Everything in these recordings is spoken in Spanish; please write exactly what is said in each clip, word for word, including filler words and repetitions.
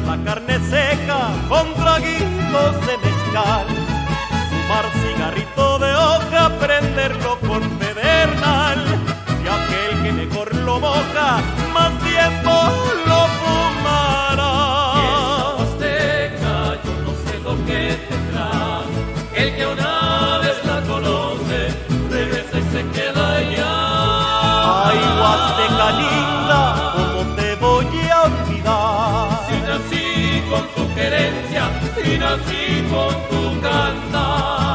la carne seca con traguitos de mezcal, fumar cigarrito de hoja, prenderlo con pedernal, y aquel que mejor lo moja, más tiempo lo fumará. Y esta Huasteca, yo no sé lo que tendrá, el que una vez la conoce, regresa y se queda allá. Ay, Huasteca linda, ¿cómo te voy a olvidar? Si nací con tu querencia, si nací con tu cantar.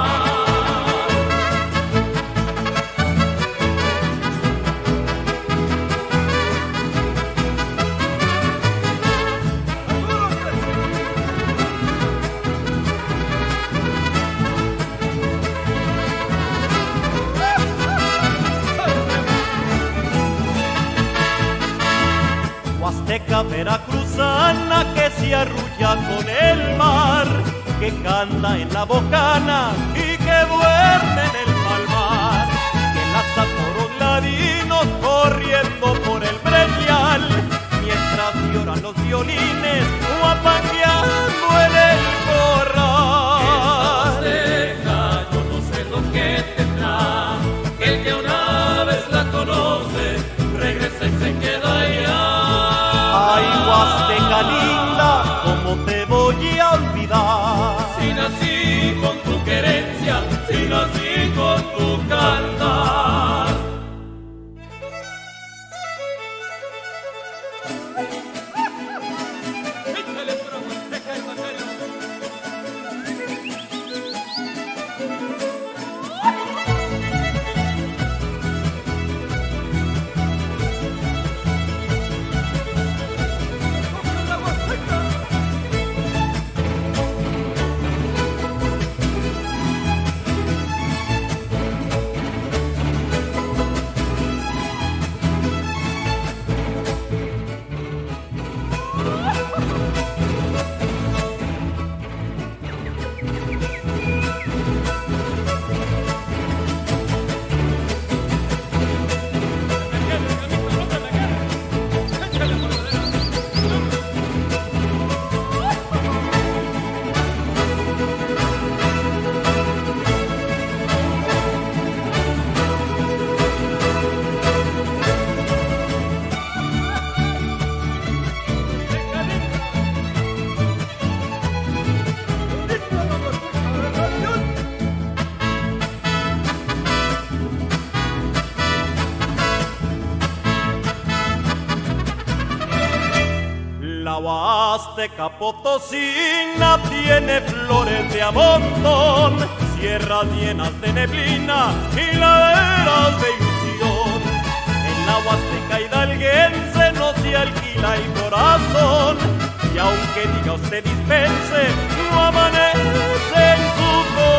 Huasteca veracruzana que se arrulla con el mar, que canta en la bocana y que duerme en el palmar, que lanza toros ladinos corriendo por el breñal, mientras lloran los violines guapangueando en el corral. Esta Huasteca, yo no sé lo que tendrá, el que una vez la conoce, regresa y se queda allá. Ay, Huasteca linda, ¿cómo te voy a olvidar? Si nací con tu querencia, si nací con tu cantar. La Huasteca potosina tiene flores de a montón, sierras llenas de neblina y laderas de ilusión. En la Huasteca hidalguense no se alquila el corazón, y aunque diga usted dispense, no amanece en su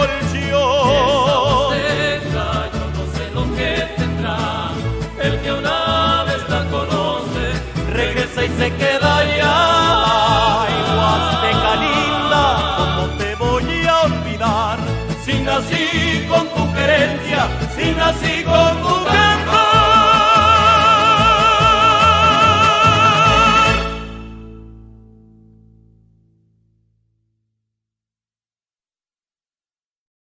colchón. Esta Huasteca, yo no sé lo que tendrá, el que una vez la conoce, Regresa y se queda allá. Ay, Huasteca linda, ¿cómo te voy a olvidar? si nací con tu querencia, si nací con tu cantar.